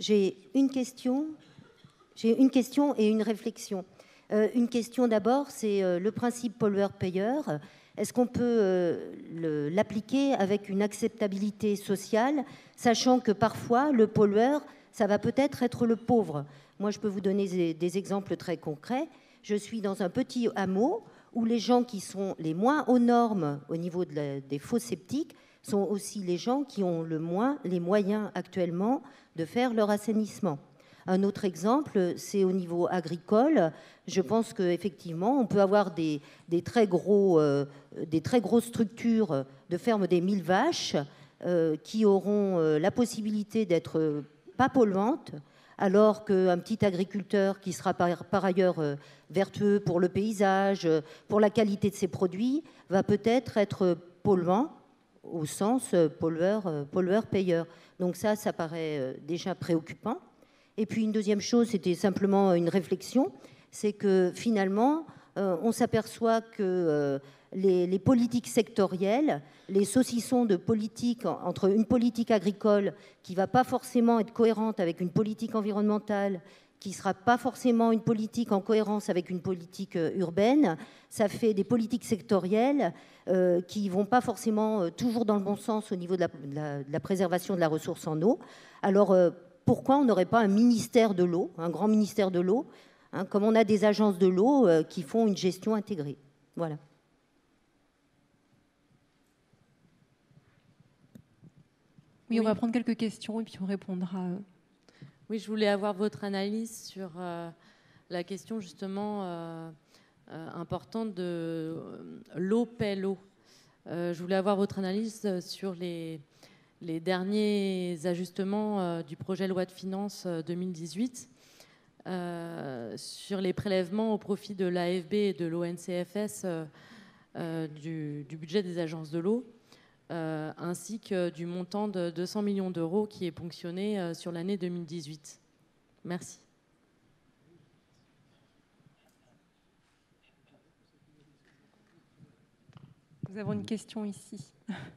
J'ai une question et une réflexion. Une question d'abord, c'est le principe pollueur-payeur. Est-ce qu'on peut l'appliquer avec une acceptabilité sociale, sachant que parfois le pollueur, ça va peut-être être le pauvre. Moi, je peux vous donner des exemples très concrets. Je suis dans un petit hameau où les gens qui sont les moins aux normes au niveau des fosses septiques sont aussi les gens qui ont le moins les moyens actuellement de faire leur assainissement. Un autre exemple, c'est au niveau agricole. Je pense qu'effectivement, on peut avoir des très grosses structures de ferme des 1000 vaches qui auront la possibilité d'être pas polluantes, alors qu'un petit agriculteur qui sera par ailleurs vertueux pour le paysage, pour la qualité de ses produits, va peut-être être polluant au sens pollueur-payeur. Donc ça paraît déjà préoccupant. Et puis une deuxième chose, c'était simplement une réflexion, c'est que finalement, on s'aperçoit que les politiques sectorielles, les saucissons de politique entre une politique agricole qui ne va pas forcément être cohérente avec une politique environnementale, qui ne sera pas forcément une politique en cohérence avec une politique urbaine, ça fait des politiques sectorielles qui ne vont pas forcément toujours dans le bon sens au niveau de la préservation de la ressource en eau. Alors, pourquoi on n'aurait pas un ministère de l'eau, un grand ministère de l'eau, hein, comme on a des agences de l'eau qui font une gestion intégrée. Voilà. Oui, on va prendre quelques questions et puis on répondra. Oui, je voulais avoir votre analyse sur la question justement importante de l'eau paie l'eau. Je voulais avoir votre analyse sur les derniers ajustements du projet loi de finances 2018 sur les prélèvements au profit de l'AFB et de l'ONCFS du budget des agences de l'eau, ainsi que du montant de 200 millions d'euros qui est ponctionné sur l'année 2018. Merci. Nous avons une question ici.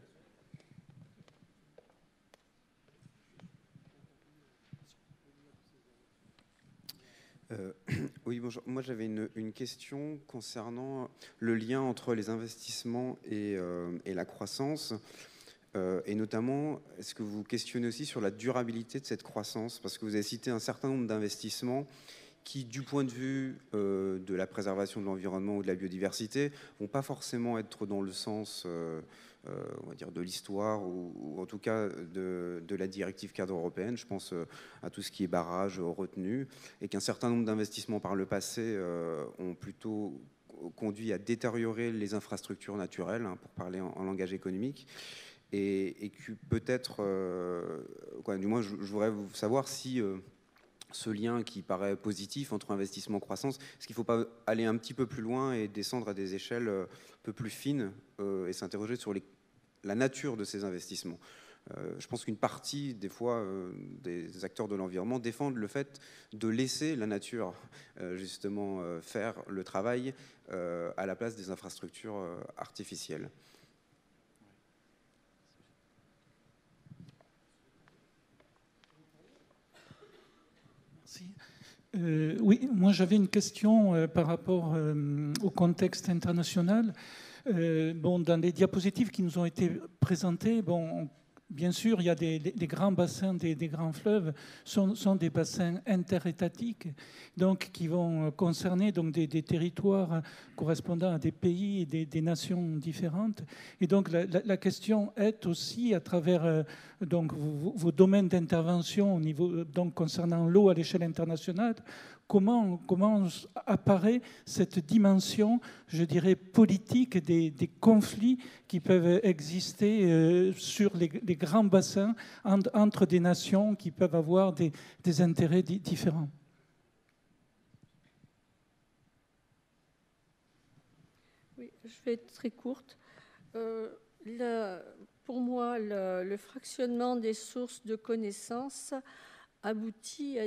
Oui, bonjour. Moi, j'avais une question concernant le lien entre les investissements et la croissance. Et notamment, est-ce que vous questionnez aussi sur la durabilité de cette croissance? Parce que vous avez cité un certain nombre d'investissements qui, du point de vue de la préservation de l'environnement ou de la biodiversité, vont pas forcément être dans le sens on va dire de l'histoire ou en tout cas de la directive cadre européenne. Je pense à tout ce qui est barrage, retenue, et qu'un certain nombre d'investissements par le passé ont plutôt conduit à détériorer les infrastructures naturelles, hein, pour parler en langage économique, et que peut-être, du moins je voudrais savoir si ce lien qui paraît positif entre investissement et croissance, est-ce qu'il ne faut pas aller un petit peu plus loin et descendre à des échelles un peu plus fines et s'interroger sur la nature de ces investissements? Je pense qu'une partie, des fois, des acteurs de l'environnement défendent le fait de laisser la nature, justement, faire le travail à la place des infrastructures artificielles. Oui, moi j'avais une question par rapport au contexte international. Dans les diapositives qui nous ont été présentées, bien sûr, il y a des grands bassins, des grands fleuves, sont des bassins interétatiques, donc qui vont concerner donc des territoires correspondant à des pays et des nations différentes. Et donc la question est aussi, à travers donc vos domaines d'intervention au niveau donc concernant l'eau à l'échelle internationale, comment apparaît cette dimension, je dirais, politique des conflits qui peuvent exister sur les grands bassins entre des nations qui peuvent avoir des intérêts différents? Oui, je vais être très courte. Pour moi, le fractionnement des sources de connaissances aboutit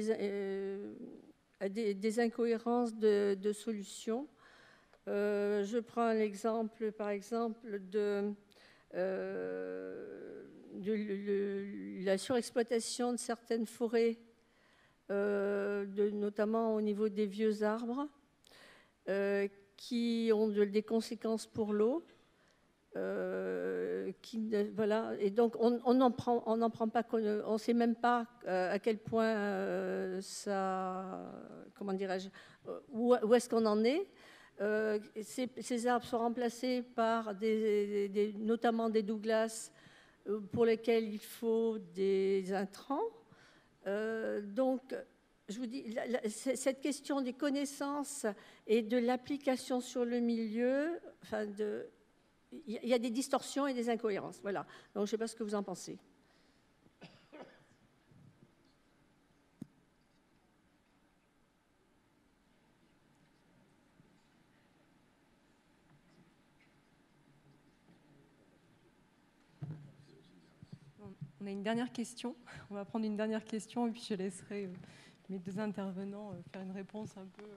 à des incohérences de solutions. Je prends l'exemple, par exemple, la surexploitation de certaines forêts, notamment au niveau des vieux arbres, qui ont des conséquences pour l'eau. Voilà. Et donc on n'en prend pas, on ne sait même pas à quel point comment dirais-je, où est-ce qu'on en est. Ces arbres sont remplacés par notamment des Douglas pour lesquels il faut des intrants. Donc, je vous dis, cette question des connaissances et de l'application sur le milieu, enfin, il y a des distorsions et des incohérences. Voilà. Donc, je ne sais pas ce que vous en pensez. On a une dernière question. On va prendre une dernière question et puis je laisserai mes deux intervenants faire une réponse un peu...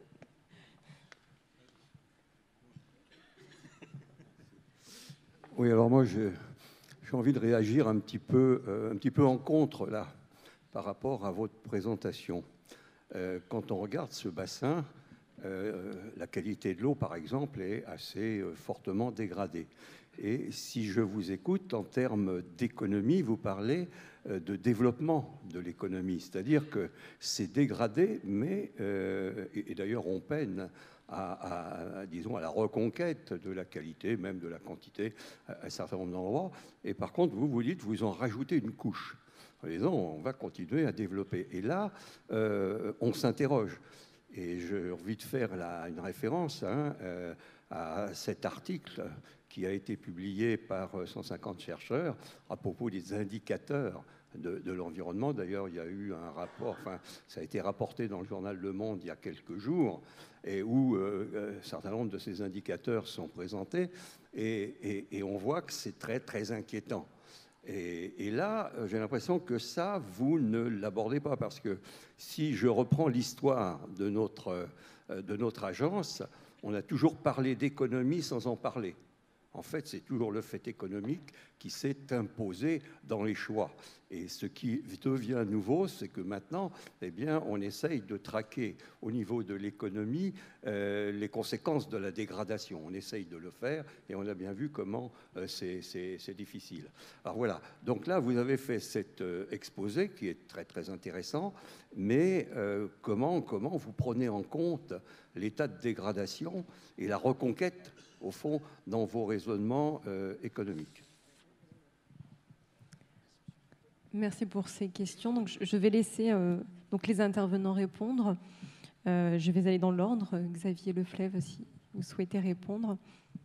Oui, alors moi, j'ai envie de réagir un petit peu en contre, là, par rapport à votre présentation. Quand on regarde ce bassin, la qualité de l'eau, par exemple, est assez fortement dégradée. Et si je vous écoute, en termes d'économie, vous parlez de développement de l'économie. C'est-à-dire que c'est dégradé, mais, et d'ailleurs on peine disons, à la reconquête de la qualité, même de la quantité, à un certain nombre d'endroits. Et par contre, vous dites, vous en rajoutez une couche. En disant, on va continuer à développer. Et là, on s'interroge. Et j'ai envie de faire une référence à cet article qui a été publié par 150 chercheurs à propos des indicateurs de l'environnement. D'ailleurs, il y a eu un rapport, enfin, ça a été rapporté dans le journal Le Monde il y a quelques jours, et où un certain nombre de ces indicateurs sont présentés, et on voit que c'est très, très inquiétant. Et là, j'ai l'impression que ça, vous ne l'abordez pas, parce que si je reprends l'histoire de notre agence, on a toujours parlé d'économie sans en parler. En fait, c'est toujours le fait économique qui s'est imposé dans les choix. Et ce qui devient nouveau, c'est que maintenant, eh bien, on essaye de traquer au niveau de l'économie les conséquences de la dégradation. On essaye de le faire et on a bien vu comment c'est difficile. Alors voilà, donc là, vous avez fait cet exposé qui est très, très intéressant, mais comment vous prenez en compte l'état de dégradation et la reconquête au fond, dans vos raisonnements économiques? Merci pour ces questions. Donc, je vais laisser donc les intervenants répondre. Je vais aller dans l'ordre. Xavier Leflève, si vous souhaitez répondre.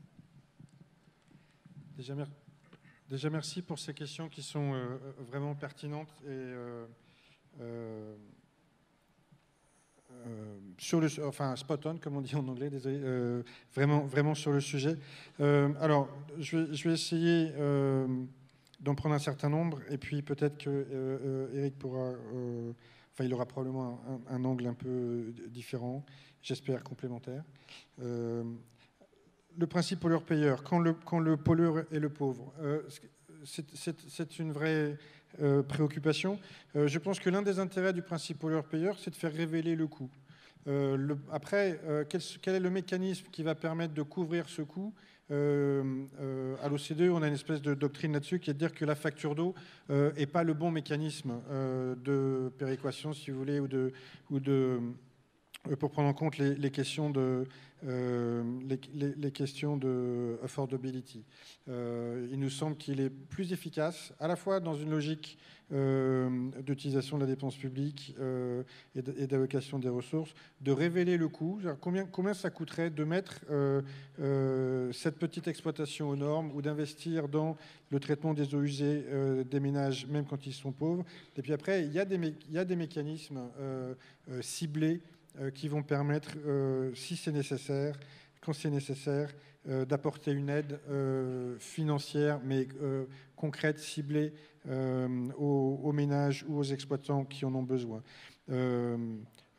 Déjà, merci pour ces questions qui sont vraiment pertinentes et enfin spot on, comme on dit en anglais, désolé, vraiment sur le sujet. Alors, je vais essayer d'en prendre un certain nombre, et puis peut-être que Eric pourra, enfin, il aura probablement un angle un peu différent, j'espère complémentaire. Le principe pollueur-payeur, quand le pollueur est le pauvre, c'est une vraie préoccupation. Je pense que l'un des intérêts du principe pollueur-payeur, c'est de faire révéler le coût. Après, quel est le mécanisme qui va permettre de couvrir ce coût? À l'OCDE, on a une espèce de doctrine là-dessus qui est de dire que la facture d'eau n'est pas le bon mécanisme de péréquation, si vous voulez, pour prendre en compte les questions de affordability. Il nous semble qu'il est plus efficace, à la fois dans une logique d'utilisation de la dépense publique et d'allocation des ressources, de révéler le coût. Combien ça coûterait de mettre cette petite exploitation aux normes ou d'investir dans le traitement des eaux usées des ménages, même quand ils sont pauvres. Et puis après, il y a des mécanismes ciblés qui vont permettre, si c'est nécessaire, quand c'est nécessaire, d'apporter une aide financière, mais concrète, ciblée aux ménages ou aux exploitants qui en ont besoin.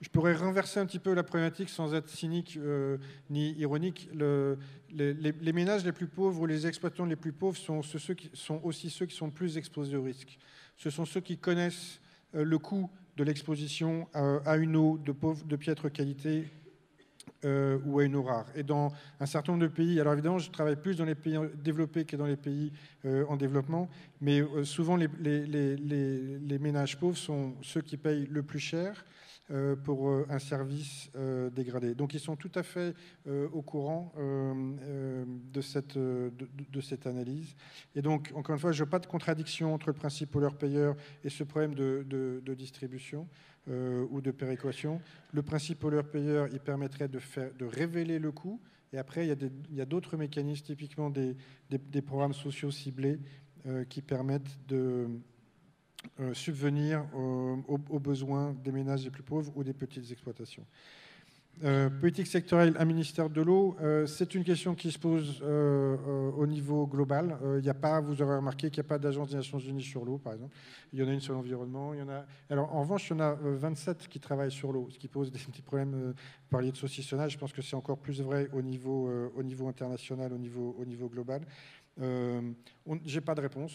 Je pourrais renverser un petit peu la problématique sans être cynique ni ironique. Les ménages les plus pauvres ou les exploitants les plus pauvres sont aussi ceux qui sont le plus exposés au risque. Ce sont ceux qui connaissent le coût de l'exposition à une eau de piètre qualité ou à une eau rare. Et dans un certain nombre de pays, alors évidemment, je travaille plus dans les pays développés que dans les pays en développement, mais souvent les ménages pauvres sont ceux qui payent le plus cher pour un service dégradé. Donc ils sont tout à fait au courant de cette analyse. Et donc, encore une fois, je n'ai pas de contradiction entre le principe pollueur-payeur et ce problème de distribution ou de péréquation. Le principe pollueur-payeur, il permettrait de révéler le coût. Et après, il y a d'autres mécanismes, typiquement des programmes sociaux ciblés qui permettent de subvenir aux besoins des ménages les plus pauvres ou des petites exploitations. Politique sectorielle, un ministère de l'eau, c'est une question qui se pose au niveau global. Il n'y a pas, vous aurez remarqué qu'il n'y a pas d'agence des Nations Unies sur l'eau, par exemple. Il y en a une sur l'environnement. Alors, en revanche, il y en a 27 qui travaillent sur l'eau, ce qui pose des petits problèmes. Vous parliez de saucissonnage, je pense que c'est encore plus vrai au niveau international, au niveau global. Je n'ai pas de réponse.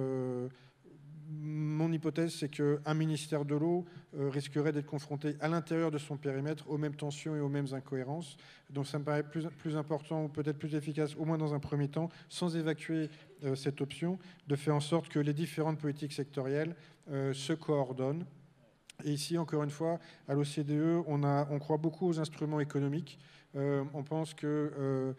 Mon hypothèse, c'est qu'un ministère de l'eau risquerait d'être confronté à l'intérieur de son périmètre aux mêmes tensions et aux mêmes incohérences. Donc ça me paraît plus important, ou peut-être plus efficace, au moins dans un premier temps, sans évacuer cette option, de faire en sorte que les différentes politiques sectorielles se coordonnent. Et ici, encore une fois, à l'OCDE, on croit beaucoup aux instruments économiques. On pense que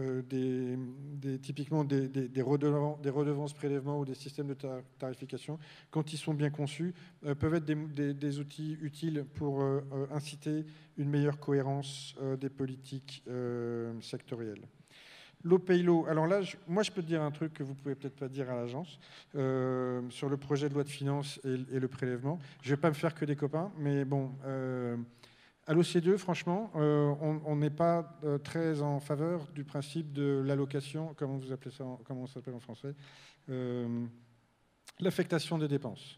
typiquement des redevances prélèvements ou des systèmes de tarification, quand ils sont bien conçus, peuvent être des outils utiles pour inciter une meilleure cohérence des politiques sectorielles. L'eau paye l'eau. Alors là, moi, je peux te dire un truc que vous ne pouvez peut-être pas dire à l'agence sur le projet de loi de finances et le prélèvement. Je ne vais pas me faire que des copains, mais bon... À l'OCDE, franchement, on n'est pas très en faveur du principe de l'allocation, comment vous appelez ça, comment ça s'appelle en français, l'affectation des dépenses.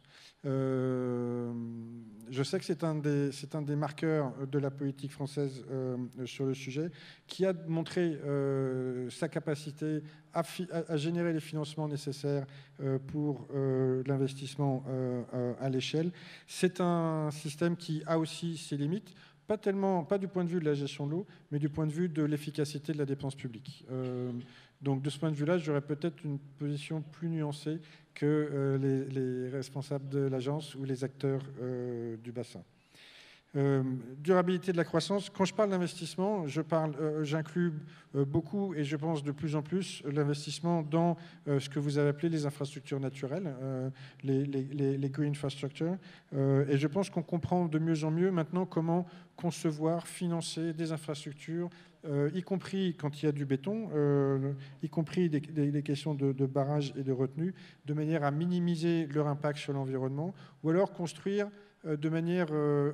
Je sais que c'est un des marqueurs de la politique française sur le sujet, qui a montré sa capacité à générer les financements nécessaires pour l'investissement à l'échelle. C'est un système qui a aussi ses limites. Pas du point de vue de la gestion de l'eau, mais du point de vue de l'efficacité de la dépense publique. Donc de ce point de vue-là, j'aurais peut-être une position plus nuancée que les responsables de l'agence ou les acteurs du bassin. Durabilité de la croissance. Quand je parle d'investissement, j'inclus beaucoup et je pense de plus en plus l'investissement dans ce que vous avez appelé les infrastructures naturelles, les green infrastructures. Et je pense qu'on comprend de mieux en mieux maintenant comment concevoir, financer des infrastructures, y compris quand il y a du béton, y compris des questions de barrage et de retenue, de manière à minimiser leur impact sur l'environnement, ou alors construire de manière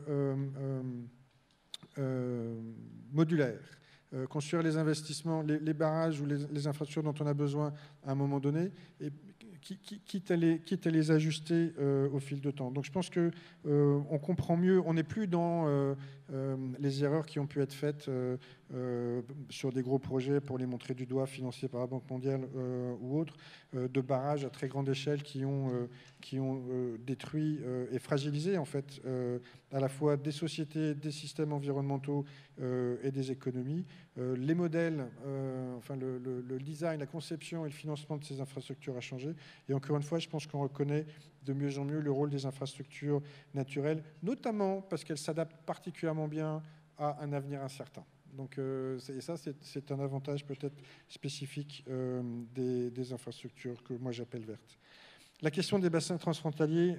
modulaire, construire les investissements, les barrages ou les infrastructures dont on a besoin à un moment donné, et quitte à les ajuster au fil de temps. Donc je pense qu'on comprend mieux, on n'est plus dans les erreurs qui ont pu être faites sur des gros projets pour les montrer du doigt, financés par la Banque mondiale ou autres, de barrages à très grande échelle qui ont détruit et fragilisé en fait à la fois des sociétés, des systèmes environnementaux et des économies. Les modèles, enfin le design, la conception et le financement de ces infrastructures a changé. Et encore une fois, je pense qu'on reconnaît de mieux en mieux le rôle des infrastructures naturelles, notamment parce qu'elles s'adaptent particulièrement bien à un avenir incertain. Donc, et ça, c'est un avantage peut-être spécifique des infrastructures que moi j'appelle vertes. La question des bassins transfrontaliers,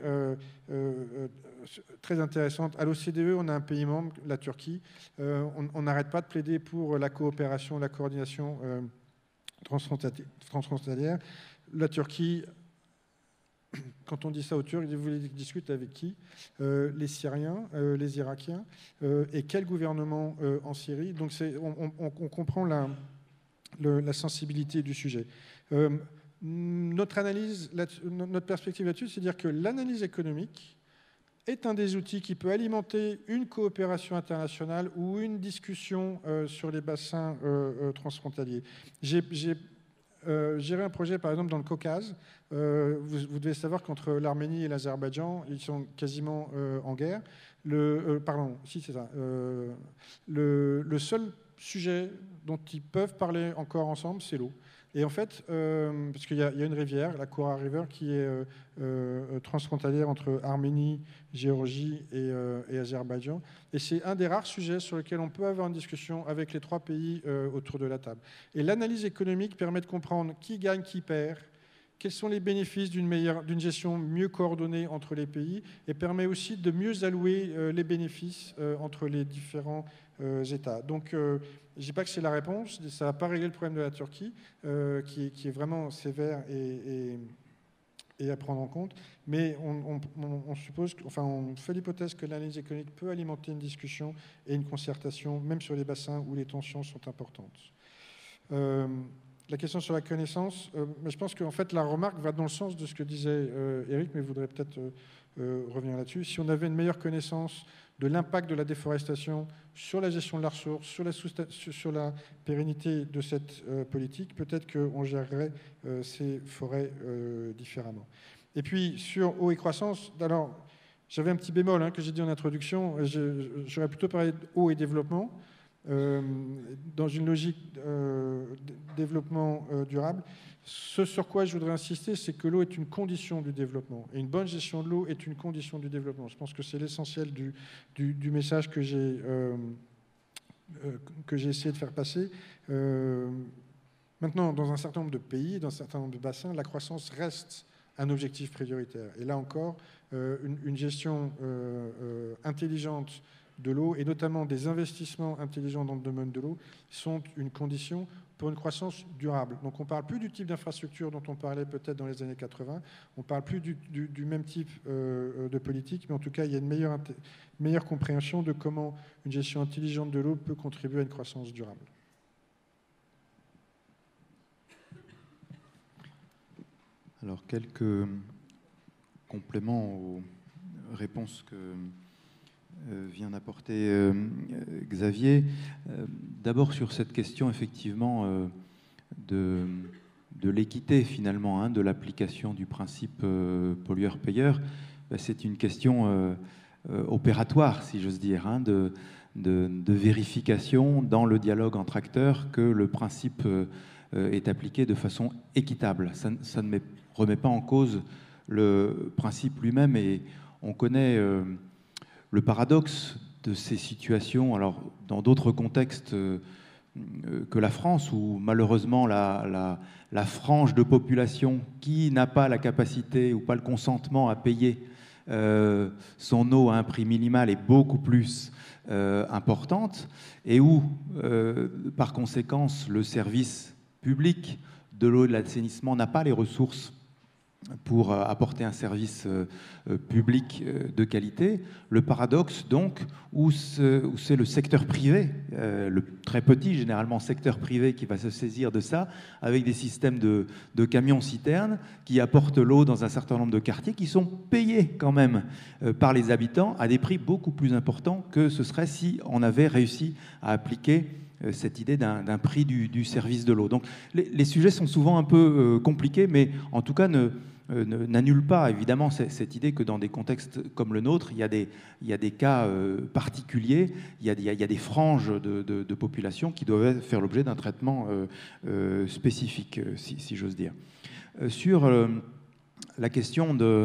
très intéressante. À l'OCDE, on a un pays membre, la Turquie. On n'arrête pas de plaider pour la coopération, la coordination transfrontalière. La Turquie, quand on dit ça aux Turcs, vous voulez discuter avec qui? Les Syriens, les Irakiens, et quel gouvernement en Syrie? Donc on comprend la sensibilité du sujet. Notre analyse, notre perspective là-dessus, c'est de dire que l'analyse économique est un des outils qui peut alimenter une coopération internationale ou une discussion sur les bassins transfrontaliers. J'ai géré un projet, par exemple, dans le Caucase. Vous devez savoir qu'entre l'Arménie et l'Azerbaïdjan, ils sont quasiment en guerre. Pardon, si c'est ça. Le seul sujet dont ils peuvent parler encore ensemble, c'est l'eau. Et en fait, parce qu'il y a une rivière, la Koura River, qui est transfrontalière entre Arménie, Géorgie et Azerbaïdjan. Et c'est un des rares sujets sur lesquels on peut avoir une discussion avec les 3 pays autour de la table. Et l'analyse économique permet de comprendre qui gagne, qui perd, quels sont les bénéfices d'une gestion mieux coordonnée entre les pays, et permet aussi de mieux allouer les bénéfices entre les différents États. Donc, je ne dis pas que c'est la réponse, ça ne va pas régler le problème de la Turquie, qui est vraiment sévère et à prendre en compte, mais on suppose, enfin, on fait l'hypothèse que l'analyse économique peut alimenter une discussion et une concertation, même sur les bassins où les tensions sont importantes. La question sur la connaissance, mais je pense qu'en fait la remarque va dans le sens de ce que disait Eric, mais je voudrais peut-être revenir là-dessus. Si on avait une meilleure connaissance de l'impact de la déforestation sur la gestion de la ressource, sur la pérennité de cette politique, peut-être qu'on gérerait ces forêts différemment. Et puis sur eau et croissance, alors j'avais un petit bémol que j'ai dit en introduction, j'aurais plutôt parlé d'eau et développement. Dans une logique de développement durable. Ce sur quoi je voudrais insister, c'est que l'eau est une condition du développement. Et une bonne gestion de l'eau est une condition du développement. Je pense que c'est l'essentiel du message que j'ai essayé de faire passer. Maintenant, dans un certain nombre de pays, dans un certain nombre de bassins, la croissance reste un objectif prioritaire. Et là encore, une gestion intelligente de l'eau, et notamment des investissements intelligents dans le domaine de l'eau, sont une condition pour une croissance durable. Donc on ne parle plus du type d'infrastructure dont on parlait peut-être dans les années 80, on ne parle plus du même type de politique, mais en tout cas, il y a une meilleure compréhension de comment une gestion intelligente de l'eau peut contribuer à une croissance durable. Alors, quelques compléments aux réponses que vient d'apporter Xavier. D'abord sur cette question effectivement de l'équité finalement, de l'application du principe pollueur-payeur. C'est une question opératoire, si j'ose dire, de vérification dans le dialogue entre acteurs que le principe est appliqué de façon équitable. Ça ne remet pas en cause le principe lui-même, et on connaît le paradoxe de ces situations, alors dans d'autres contextes que la France, où malheureusement la frange de population qui n'a pas la capacité ou pas le consentement à payer son eau à un prix minimal est beaucoup plus importante, et où, par conséquent, le service public de l'eau et de l'assainissement n'a pas les ressources pour apporter un service public de qualité. Le paradoxe, donc, où c'est le secteur privé, le très petit, généralement, secteur privé qui va se saisir de ça, avec des systèmes de camions-citernes qui apportent l'eau dans un certain nombre de quartiers qui sont payés quand même par les habitants à des prix beaucoup plus importants que ce serait si on avait réussi à appliquer cette idée d'un prix du service de l'eau. Donc les sujets sont souvent un peu compliqués, mais en tout cas n'annule pas évidemment cette idée que dans des contextes comme le nôtre, il y a des cas particuliers, il y a des franges de population qui doivent faire l'objet d'un traitement spécifique, si j'ose dire. Sur la question de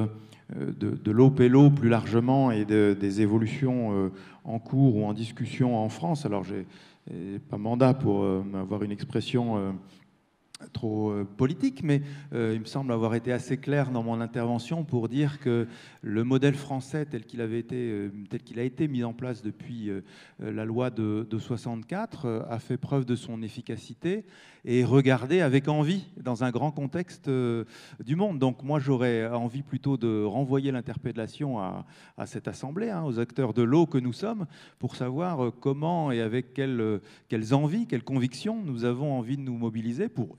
l'eau plus largement et des évolutions en cours ou en discussion en France, alors j'ai pas mandat pour avoir une expression trop politique, mais il me semble avoir été assez clair dans mon intervention pour dire que le modèle français tel qu'il a été mis en place depuis la loi de 64 a fait preuve de son efficacité et regardé avec envie dans un grand contexte du monde. Donc moi j'aurais envie plutôt de renvoyer l'interpellation à cette assemblée, aux acteurs de l'eau que nous sommes, pour savoir comment et avec quelles envies, quelles convictions nous avons envie de nous mobiliser pour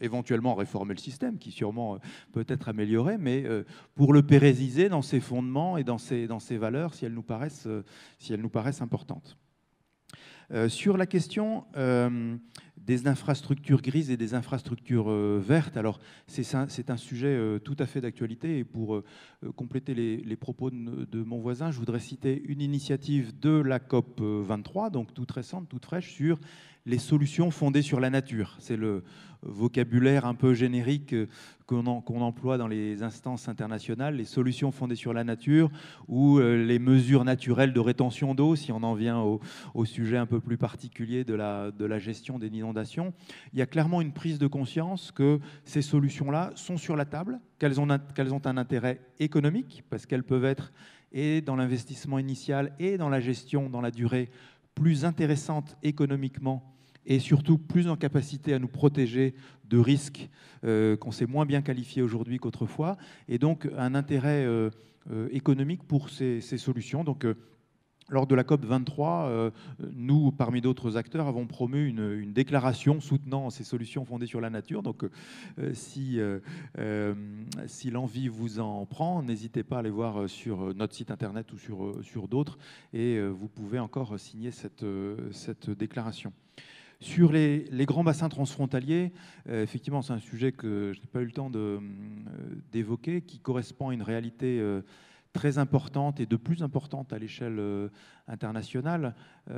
éventuellement réformer le système, qui sûrement peut être amélioré, mais pour le pérenniser dans ses fondements et dans ses valeurs, si elles nous paraissent importantes. Sur la question des infrastructures grises et des infrastructures vertes, alors c'est un sujet tout à fait d'actualité, et pour compléter les propos de mon voisin, je voudrais citer une initiative de la COP 23, donc toute récente, toute fraîche, sur les solutions fondées sur la nature. C'est le vocabulaire un peu générique qu'on emploie dans les instances internationales, les solutions fondées sur la nature, ou les mesures naturelles de rétention d'eau, si on en vient au sujet un peu plus particulier de la gestion des inondations. Il y a clairement une prise de conscience que ces solutions-là sont sur la table, qu'elles ont un intérêt économique, parce qu'elles peuvent être, et dans l'investissement initial et dans la gestion dans la durée, plus intéressantes économiquement, et surtout plus en capacité à nous protéger de risques qu'on sait moins bien qualifiés aujourd'hui qu'autrefois, et donc un intérêt économique pour ces solutions. Donc, lors de la COP 23, nous, parmi d'autres acteurs, avons promu une déclaration soutenant ces solutions fondées sur la nature. Donc, si l'envie vous en prend, n'hésitez pas à aller voir sur notre site internet ou sur d'autres, et vous pouvez encore signer cette déclaration. Sur les grands bassins transfrontaliers, effectivement, c'est un sujet que je n'ai pas eu le temps d'évoquer, qui correspond à une réalité très importante et de plus importante à l'échelle internationale.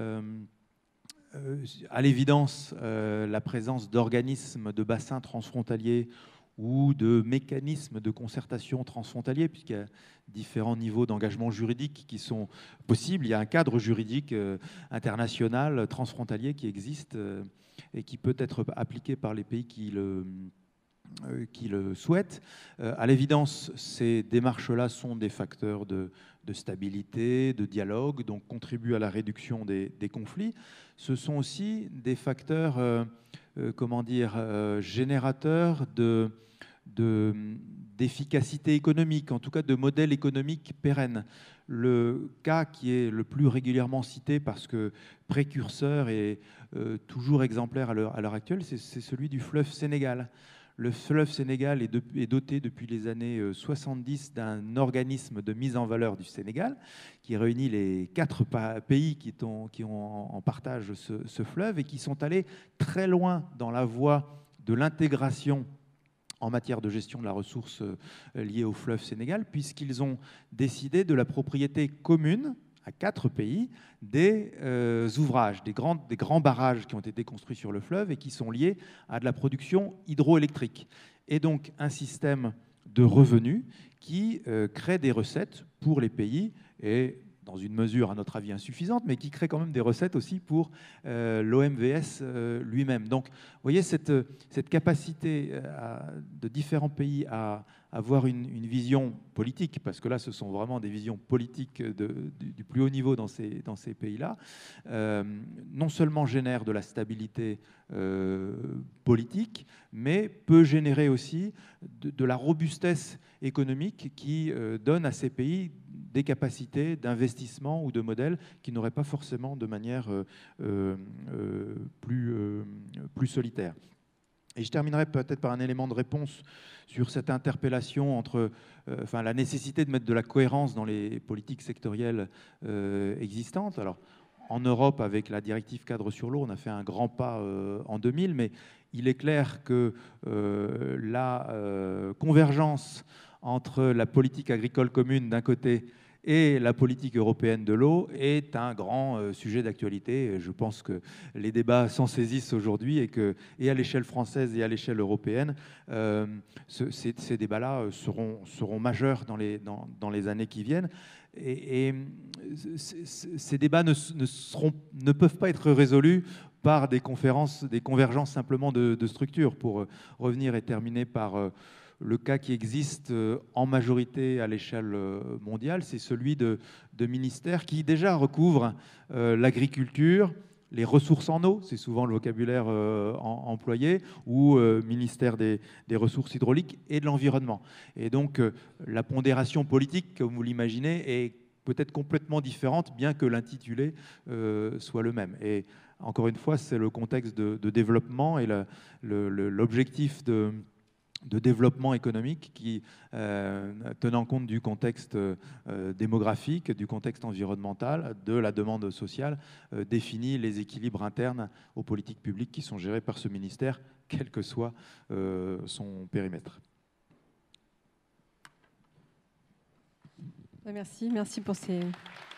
À l'évidence, la présence d'organismes de bassins transfrontaliers ou de mécanismes de concertation transfrontaliers, puisqu'il y a différents niveaux d'engagement juridique qui sont possibles. Il y a un cadre juridique international, transfrontalier, qui existe et qui peut être appliqué par les pays qui le souhaitent. À l'évidence, ces démarches-là sont des facteurs de stabilité, de dialogue, donc contribuent à la réduction des conflits. Ce sont aussi des facteurs, générateurs d'efficacité économique, en tout cas de modèles économiques pérennes. Le cas qui est le plus régulièrement cité, parce que précurseur et toujours exemplaire à l'heure actuelle, c'est celui du fleuve Sénégal. Le fleuve Sénégal est doté depuis les années 70 d'un organisme de mise en valeur du Sénégal qui réunit les 4 pays qui ont en partage ce fleuve et qui sont allés très loin dans la voie de l'intégration en matière de gestion de la ressource liée au fleuve Sénégal, puisqu'ils ont décidé de la propriété commune à 4 pays des ouvrages, des grands barrages qui ont été construits sur le fleuve et qui sont liés à de la production hydroélectrique. Et donc un système de revenus qui crée des recettes pour les pays, et dans une mesure à notre avis insuffisante, mais qui crée quand même des recettes aussi pour l'OMVS lui-même. Donc vous voyez cette capacité de différents pays à avoir une vision politique, parce que là ce sont vraiment des visions politiques du plus haut niveau dans ces pays-là, non seulement génère de la stabilité politique, mais peut générer aussi de la robustesse économique qui donne à ces pays des capacités d'investissement ou de modèles qui n'auraient pas forcément de manière plus solitaire. Et je terminerai peut-être par un élément de réponse sur cette interpellation entre la nécessité de mettre de la cohérence dans les politiques sectorielles existantes. Alors, en Europe, avec la directive cadre sur l'eau, on a fait un grand pas en 2000, mais il est clair que la convergence entre la politique agricole commune d'un côté et la politique européenne de l'eau est un grand sujet d'actualité. Je pense que les débats s'en saisissent aujourd'hui et à l'échelle française et à l'échelle européenne, ces débats-là seront majeurs dans les années qui viennent. Et ces débats ne peuvent pas être résolus par des convergences simplement de structures. Pour revenir et terminer par le cas qui existe en majorité à l'échelle mondiale, c'est celui de ministères qui déjà recouvrent l'agriculture, les ressources en eau, c'est souvent le vocabulaire employé, ou ministère des ressources hydrauliques et de l'environnement. Et donc la pondération politique, comme vous l'imaginez, est peut-être complètement différentes, bien que l'intitulé soit le même. Et encore une fois, c'est le contexte de développement et l'objectif de développement économique qui, tenant compte du contexte démographique, du contexte environnemental, de la demande sociale, définit les équilibres internes aux politiques publiques qui sont gérées par ce ministère, quel que soit son périmètre. Merci pour ces